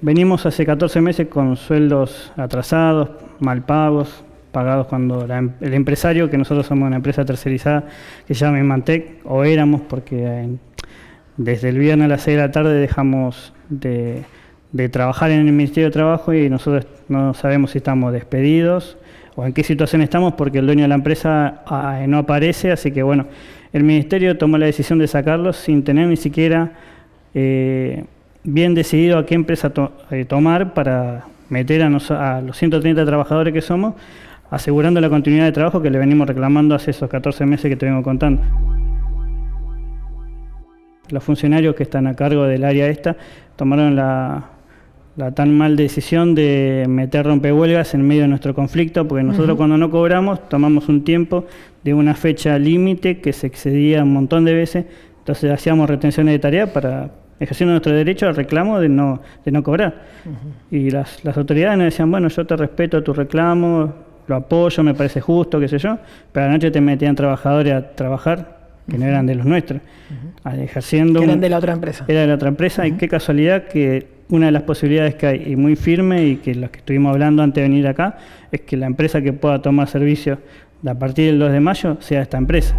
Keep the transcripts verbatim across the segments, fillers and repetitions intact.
venimos hace catorce meses con sueldos atrasados, mal pagos, pagados cuando la, el empresario, que nosotros somos una empresa tercerizada que se llama Imantec, o éramos, porque en, desde el viernes a las seis de la tarde dejamos de, de trabajar en el Ministerio de Trabajo y nosotros no sabemos si estamos despedidos o en qué situación estamos, porque el dueño de la empresa ah, no aparece, así que bueno, el Ministerio tomó la decisión de sacarlos sin tener ni siquiera eh, bien decidido a qué empresa to eh, tomar para meter a, nos a los ciento treinta trabajadores que somos, asegurando la continuidad de trabajo que le venimos reclamando hace esos catorce meses que te vengo contando. Los funcionarios que están a cargo del área esta tomaron la, la tan mal decisión de meter rompehuelgas en medio de nuestro conflicto, porque nosotros uh-huh. cuando no cobramos tomamos un tiempo de una fecha límite que se excedía un montón de veces, entonces hacíamos retenciones de tarea para ejerciendo nuestro derecho al reclamo de no, de no cobrar. Uh-huh. Y las, las autoridades nos decían, bueno, yo te respeto tu reclamo, lo apoyo, me parece justo, qué sé yo, pero a la noche te metían trabajadores a trabajar que uh-huh. no eran de los nuestros, uh-huh. ejerciendo... Que eran un, de la otra empresa. Era de la otra empresa, uh-huh. y qué casualidad que una de las posibilidades que hay, y muy firme, y que los que estuvimos hablando antes de venir acá, es que la empresa que pueda tomar servicio a partir del dos de mayo sea esta empresa.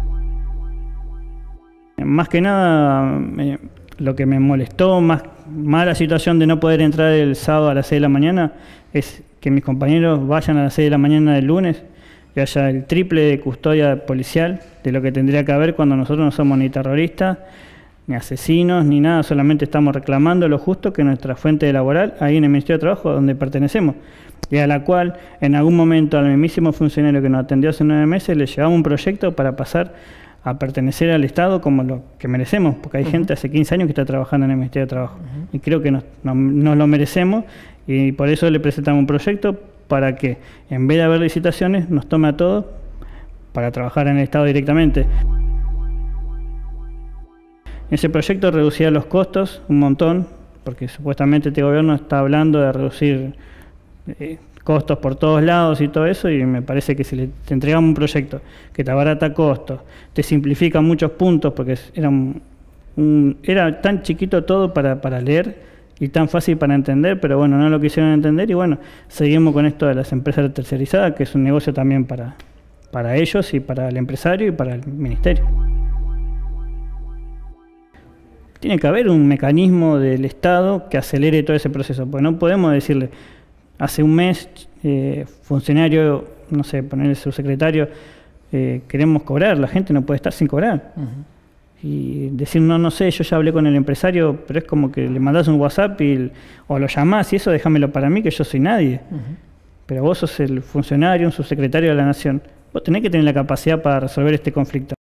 Más que nada, eh, lo que me molestó, más, más la situación de no poder entrar el sábado a las seis de la mañana, es que mis compañeros vayan a las seis de la mañana del lunes y haya el triple de custodia policial de lo que tendría que haber cuando nosotros no somos ni terroristas, ni asesinos, ni nada, solamente estamos reclamando lo justo que nuestra fuente laboral, ahí en el Ministerio de Trabajo, donde pertenecemos, y a la cual en algún momento al mismísimo funcionario que nos atendió hace nueve meses le llevamos un proyecto para pasar a pertenecer al Estado como lo que merecemos, porque hay uh-huh. gente hace quince años que está trabajando en el Ministerio de Trabajo, uh-huh. y creo que nos, nos, nos lo merecemos, y por eso le presentamos un proyecto para que, en vez de haber licitaciones, nos tome a todos para trabajar en el Estado directamente. Ese proyecto reducía los costos un montón, porque supuestamente este gobierno está hablando de reducir eh, costos por todos lados y todo eso, y me parece que si le, te entregamos un proyecto que te abarata costos, te simplifica muchos puntos, porque era, un, un, era tan chiquito todo para, para leer y tan fácil para entender, pero bueno, no lo quisieron entender, y bueno, seguimos con esto de las empresas tercerizadas, que es un negocio también para, para ellos y para el empresario y para el ministerio. Tiene que haber un mecanismo del Estado que acelere todo ese proceso, porque no podemos decirle, hace un mes, eh, funcionario, no sé, ponerle subsecretario, eh, queremos cobrar, la gente no puede estar sin cobrar. Uh-huh. Y decir, no, no sé, yo ya hablé con el empresario, pero es como que le mandás un WhatsApp y, o lo llamás y eso, déjamelo para mí, que yo soy nadie. Uh-huh. Pero vos sos el funcionario, un subsecretario de la Nación. Vos tenés que tener la capacidad para resolver este conflicto.